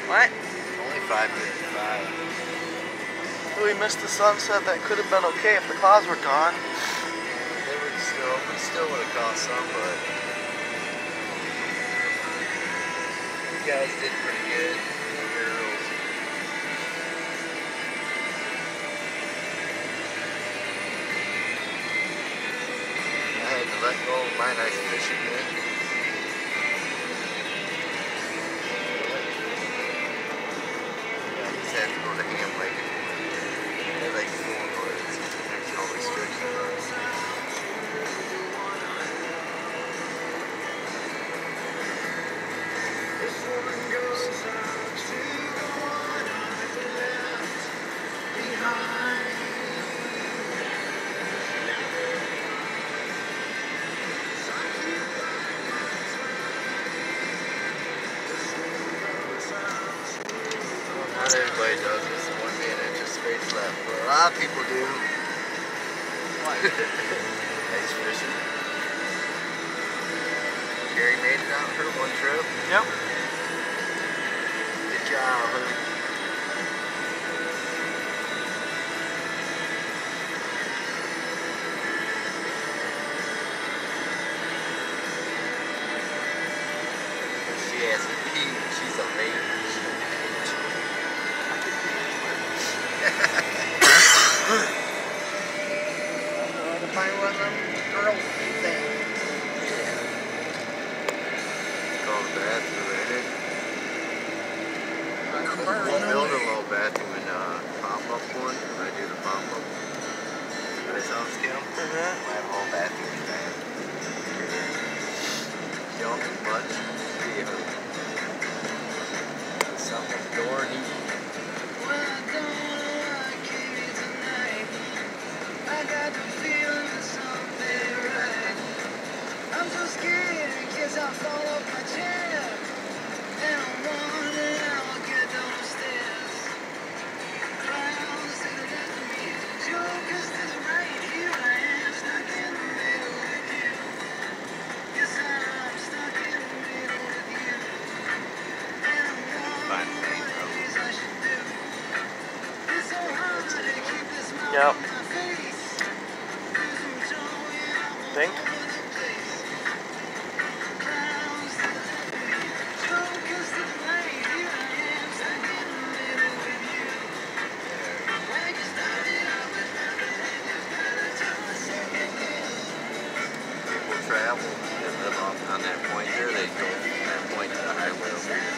What? Only 5:55. We missed the sunset. That could have been okay if the clouds were gone. They would still would have caught some, but you guys did pretty good. Girls. I had to let go of my nice fishing net. Yeah, just had to go to Ham Lake. They're like 4 words. There's no restrictions. Not everybody does this 1 minute just space left, but a lot of people do. Ice fishing. Carrie made it out her one trip. Yep. Good job, her. She has a pee. She's a lady. Find one of them girl things. It's called a bathroom, ain't it? We'll build a little bathroom and pop-up one. I do the pop-up. That sounds Kim. We'll have a little bathroom in that. Don't too much. Yeah. Something with the door heat. I fall off my chair, and I'm wondering how I'll get down the stairs. Clowns to the left of me, jokers to the right. Here I am, stuck in the middle with you. Yes, I'm stuck in the middle with you. And I'm wondering what it is I should do. It's so hard to keep this smile on my face. Think? Travel and live on that point there, they go from that point to the highway over here.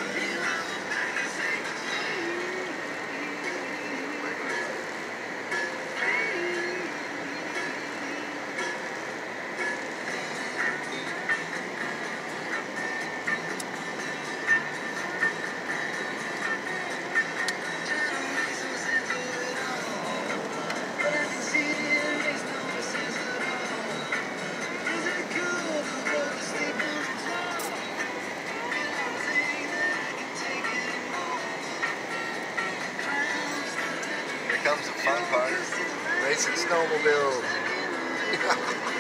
Here comes the fun part. Racing snowmobiles.